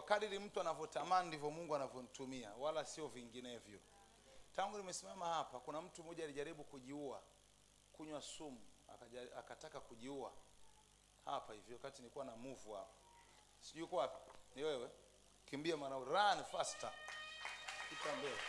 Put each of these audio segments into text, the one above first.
kadiri mtu anavyotamani ndivyo Mungu anavyomtumia, wala sio vinginevyo. Tangu nimesimama hapa kuna mtu mmoja alijaribu kujiua, kunywa sumu, akataka kujiua. Hapa hivi wakati nilikuwa na move hapa. Sijui uko wapi? Ni wewe? Kimbia mara, run faster. Pita mbele.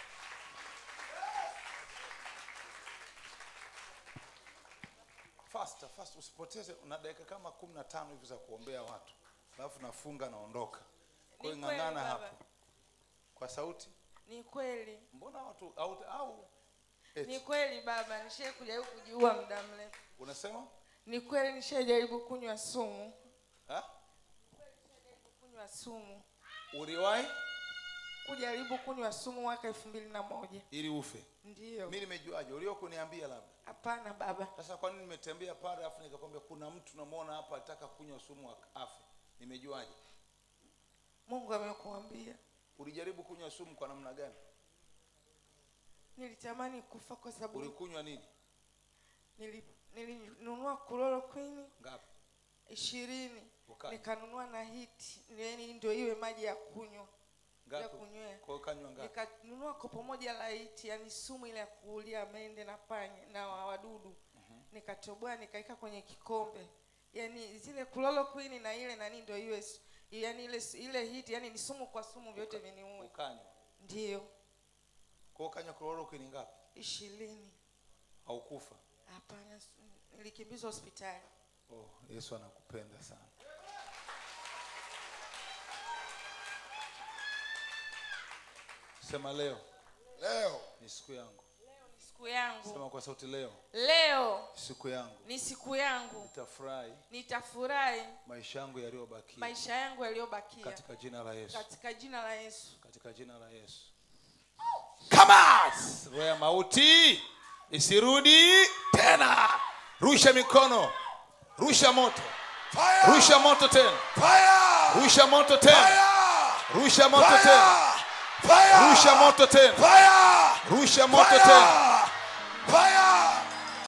Faster, usipoteze, una dakika kama 15 hivi za kuombea watu. Alafu nafunga naondoka. Kwa hiyo ngangana hapo. Kwa sauti? Ni kweli. Mbona watu au Ni kweli baba, nishaje kujiua muda mrefu. Unasema? Ni kweli nishajaribu kunywa sumu. Nishajaribu kunywa sumu. Uliwahi kujaribu kunywa sumu mwaka 2001 ili ufe? Ndio. Mimi nimejuaje? Uliokuniambia labda? Hapana baba. Sasa kwa nini nimetembea pale afu nikakwambia kuna mtu namuona hapa anataka kunywa sumu afe? Nimejuaje? Mungu amekuambia. Ulijaribu kunywa sumu kwa namna gani? Nilitamani kufa kwa sababu. Ulikunywa nini? Nilinunua chloroquine ngapi? 20. Nikanunua na hiti, yani ndio iwe maji ya kunywa. Ya kunywea. Kwa kanywa ngapi? Nikanunua kopo moja la hiti, yani sumu ile ya kuulia mende na panya na wadudu. Nikatoboa nikaika kwenye kikombe. Yani zile chloroquine na ile nani ndio iwe, yani ile hiti, yani ni sumu kwa sumu vyote viniue. Ukanywa? Ndio. Kwa kanywa chloroquine ngapi? 20. Haukufa? Hapana, nilikimbizwa hospitali. Oh, Yesu anakupenda sana. Sema leo. Leo ni siku yangu. Leo ni siku yangu. Sema kwa sauti leo. Leo siku yangu. Ni siku yangu. Nitafurahi. Nitafurahi maisha yangu yaliyobakia. Maisha yangu yaliyobakia. Katika jina la Yesu. Katika jina la Yesu. Katika jina la Yesu. Come on! Roho ya mauti isirudi tena. Rusha mikono. Rusha moto. Fire! Rusha moto tena. Fire! Rusha moto tena. Fire! Rusha moto Fire! tena. Fire! Rusha moto tena. Fire! Rusha moto tena. Fire!